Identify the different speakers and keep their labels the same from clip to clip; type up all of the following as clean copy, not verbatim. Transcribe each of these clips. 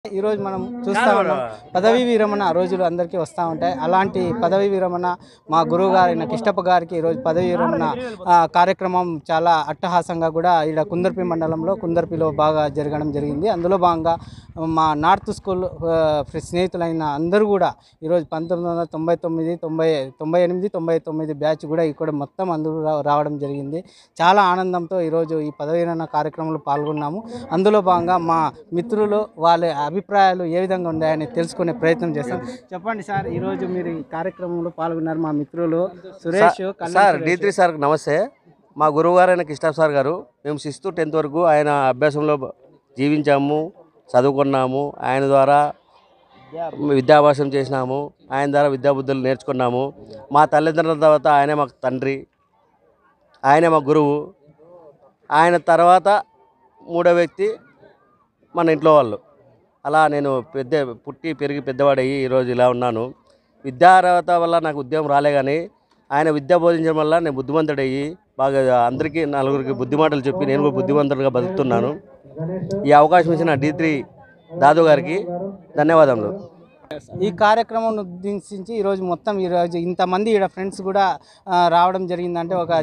Speaker 1: ఈరోజు మనం చూస్తా ఉన్నాం పదవీ విరమణ రోజులు అందరికీ వస్తూ ఉంటాయి. అలాంటి పదవీ విరమణ మా గురువు గారైన కిష్టప్ప గారికి ఈరోజు పదవీ విరమణ కార్యక్రమం చాలా అట్టహాసంగా కూడా ఇక్కడ కుందర్పి మండలంలో కుందర్పిలో బాగా జరగడం జరిగింది. అందులో భాగంగా మా నార్త్ స్కూల్ స్నేహితులైన అందరూ కూడా ఈరోజు 1999, 98, 99 బ్యాచ్ కూడా ఇక్కడ మొత్తం అందరూ రావడం జరిగింది. చాలా ఆనందంతో ఈరోజు ఈ పదవీ విరమణ కార్యక్రమంలో పాల్గొన్నాము. అందులో భాగంగా మా మిత్రులు వాళ్ళ అభిప్రాయాలు ఏ విధంగా ఉన్నాయని తెలుసుకునే ప్రయత్నం చేస్తాం. చెప్పండి సార్, ఈరోజు మీరు ఈ కార్యక్రమంలో పాల్గొన్నారు. మా మిత్రులు సురేష్
Speaker 2: సార్ D3 సార్ నమస్తే. మా గురువు గారైన కిష్టప్ప సార్ గారు, మేము 6th to 10th వరకు ఆయన అభ్యాసంలో జీవించాము, చదువుకున్నాము. ఆయన ద్వారా విద్యాభ్యాసం చేసినాము, ఆయన ద్వారా విద్యాబుద్ధులు నేర్చుకున్నాము. మా తల్లిదండ్రుల తర్వాత ఆయనే మాకు తండ్రి, ఆయనే మా గురువు. ఆయన తర్వాత మూడో వ్యక్తి మన ఇంట్లో వాళ్ళు. అలా నేను పుట్టి పెరిగి పెద్దవాడయ్యి ఈరోజు ఇలా ఉన్నాను. విద్యార్హత వల్ల నాకు ఉద్యోగం రాలే, కానీ ఆయన విద్య బోధించడం వల్ల నేను బుద్ధిమంతుడయ్యి బాగా అందరికీ నలుగురికి బుద్ధి మాటలు చెప్పి నేను కూడా బుద్ధిమంతుడిగా బతుకుతున్నాను. ఈ అవకాశం ఇచ్చిన D3 దాదు గారికి ధన్యవాదములు.
Speaker 1: ఈ కార్యక్రమం ఉద్దేశించి ఈరోజు మొత్తం ఈరోజు ఇంతమంది ఇక్కడ ఫ్రెండ్స్ కూడా రావడం జరిగిందంటే ఒక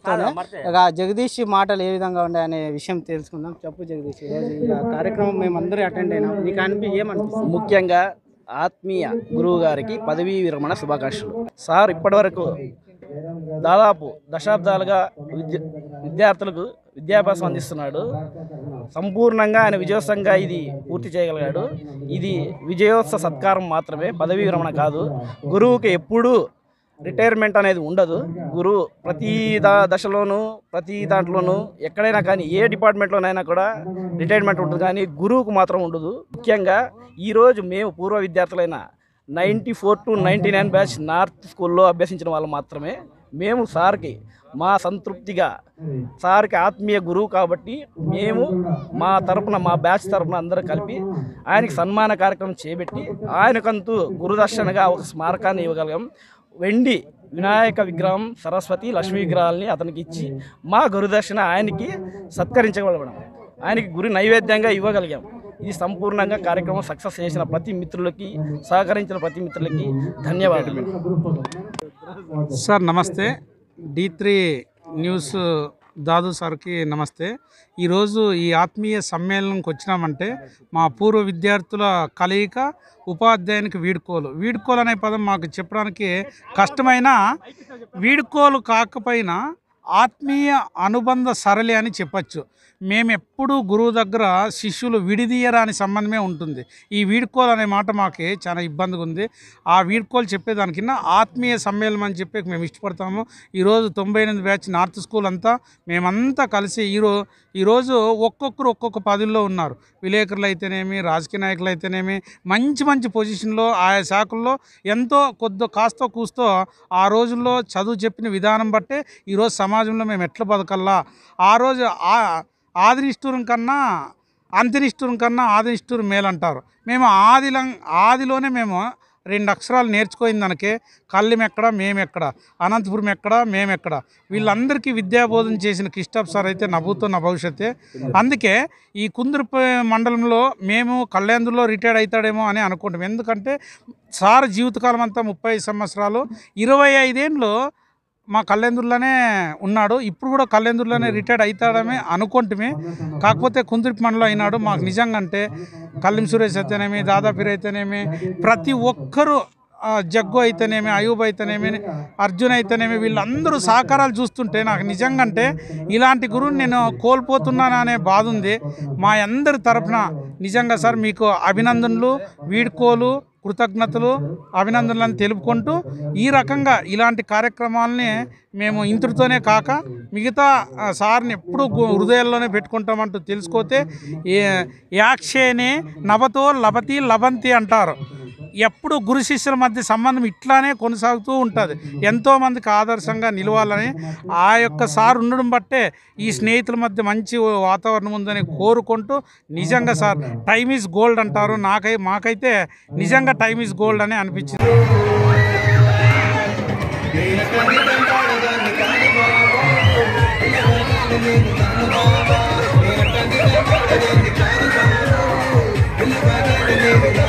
Speaker 1: జగదీష్ మాటలు ఏ విధంగా ఉన్నాయనే విషయం తెలుసుకుందాం. చెప్పు జగదీష్, ఈరోజు ఈ కార్యక్రమం మేమందరూ అటెండ్ అయినాం, నీకు ఏమనిపిస్తుంది?
Speaker 3: ముఖ్యంగా ఆత్మీయ గురువు గారికి పదవీ విరమణ శుభాకాంక్షలు. సార్ ఇప్పటివరకు దాదాపు దశాబ్దాలుగా విద్యార్థులకు విద్యాభ్యాసం అందిస్తున్నాడు. సంపూర్ణంగా ఆయన విజయోత్సవంగా ఇది పూర్తి చేయగలిగాడు. ఇది విజయోత్సవ సత్కారం మాత్రమే, పదవీ విరమణ కాదు. గురువుకి ఎప్పుడూ రిటైర్మెంట్ అనేది ఉండదు. గురువు ప్రతి దశలోనూ ప్రతి దాంట్లోనూ ఎక్కడైనా కానీ ఏ డిపార్ట్మెంట్లోనైనా కూడా రిటైర్మెంట్ ఉంటుంది, కానీ గురువుకు మాత్రం ఉండదు. ముఖ్యంగా ఈరోజు మేము పూర్వ విద్యార్థులైన 94 to 99 బ్యాచ్ నార్త్ స్కూల్లో అభ్యసించిన వాళ్ళు మాత్రమే మేము సార్కి మా సంతృప్తిగా, సార్కి ఆత్మీయ గురువు కాబట్టి మేము మా తరపున, మా బ్యాచ్ తరపున అందరూ కలిపి ఆయనకి సన్మాన కార్యక్రమం చేపట్టి ఆయనకంతూ గురుదర్శనగా ఒక స్మారకాన్ని ఇవ్వగలిగాం. వెండి వినాయక విగ్రహం, సరస్వతి, లక్ష్మీ విగ్రహాలని అతనికి ఇచ్చి మా గురుదర్శన ఆయనకి సత్కరించగలగడం, ఆయనకి గురి నైవేద్యంగా ఇవ్వగలిగాం. ఇది సంపూర్ణంగా కార్యక్రమం సక్సెస్ చేసిన ప్రతి మిత్రులకి, సహకరించిన ప్రతి మిత్రులకి ధన్యవాదాలు.
Speaker 4: సార్ నమస్తే. D3 న్యూస్ దాదు సార్కి నమస్తే. ఈరోజు ఈ ఆత్మీయ సమ్మేళనంకి వచ్చినామంటే మా పూర్వ విద్యార్థుల కలయిక, ఉపాధ్యాయునికి వీడ్కోలు అనే పదం మాకు చెప్పడానికి కష్టమైన, వీడ్కోలు కాకపోయినా ఆత్మీయ అనుబంధ సరళి అని చెప్పచ్చు. మేము ఎప్పుడూ గురువు దగ్గర శిష్యులు విడిదీయరాని సంబంధమే ఉంటుంది. ఈ వీడ్కోలు అనే మాట మాకు చాలా ఇబ్బందిగా ఉంది. ఆ వీడ్కోలు చెప్పేదానికన్నా ఆత్మీయ సమ్మేళనం అని చెప్పి మేము ఇష్టపడతాము. ఈరోజు 98 బ్యాచ్ నార్త్ స్కూల్ అంతా మేమంతా కలిసి ఈరోజు ఒక్కొక్కరు ఒక్కొక్క పదవిలో ఉన్నారు. విలేకరులు అయితేనేమి, రాజకీయ నాయకులు అయితేనేమి, మంచి మంచి పొజిషన్లో ఆయా శాఖల్లో ఎంతో కాస్తో కూస్తో ఆ రోజుల్లో చదువు చెప్పిన విధానం బట్టే ఈరోజు సమాజంలో మేము ఎట్లా బతకల్లా, ఆ రోజు ఆదినిష్ఠూరం కన్నా అంత్యనిష్ఠూరం కన్నా ఆదినిష్ఠూరం మేలంటారు. మేము ఆదిలోనే మేము 2 అక్షరాలు నేర్చుకోయింది దానికే. కళ్ళెం ఎక్కడ, మేమెక్కడ, అనంతపురం ఎక్కడ, మేమెక్కడ. వీళ్ళందరికీ విద్యాబోధన చేసిన కిష్టప్ప సార్ అయితే నవ్వుతున్న భవిష్యత్తే. అందుకే ఈ కుందర్పి మండలంలో మేము కళ్యాణదుర్లో రిటైర్డ్ అవుతాడేమో అని అనుకుంటాం. ఎందుకంటే సార్ జీవితకాలం అంతా 30 సంవత్సరాలు, 25 ఏళ్ళు మా కళ్యాణదుర్లోనే ఉన్నాడు. ఇప్పుడు కూడా కళ్యాణదుర్లోనే రిటైర్డ్ అవుతాడమే అనుకుంటుమే. కాకపోతే కుందర్పి మండలం అయినాడు. మాకు నిజంగా అంటే కళ్ళెం సురేష్ అయితేనేమి, దాదాపీర్ అయితేనేమి, ప్రతి ఒక్కరూ, జగ్గు అయితేనేమి, అయూబ్ అయితేనేమి, అర్జున్ అయితేనేమి, వీళ్ళందరూ సహకారాలు చూస్తుంటే నాకు నిజంగా అంటే ఇలాంటి గురువుని నేను కోల్పోతున్నాను అనే బాధ ఉంది. మా అందరి తరఫున నిజంగా సార్ మీకు అభినందనలు, వీడ్కోలు, కృతజ్ఞతలు, అభినందనలను తెలుపుకుంటూ ఈ రకంగా ఇలాంటి కార్యక్రమాలని మేము ఇంతటితోనే కాక మిగతా సార్ని ఎప్పుడూ హృదయాల్లోనే పెట్టుకుంటామంటూ తెలుసుకోతే యాక్షేనే నభతో లభతి లభంతి అంటారు. ఎప్పుడు గురు శిష్యుల మధ్య సంబంధం ఇట్లానే కొనసాగుతూ ఉంటుంది. ఎంతోమందికి ఆదర్శంగా నిలవాలని ఆ యొక్క సార్ ఉండడం బట్టే ఈ స్నేహితుల మధ్య మంచి వాతావరణం ఉందని కోరుకుంటూ, నిజంగా సార్ టైమ్ ఈజ్ గోల్డ్ అంటారు. మాకైతే నిజంగా టైమ్ ఈజ్ గోల్డ్ అని అనిపించింది.
Speaker 5: We'll మగడు లేడు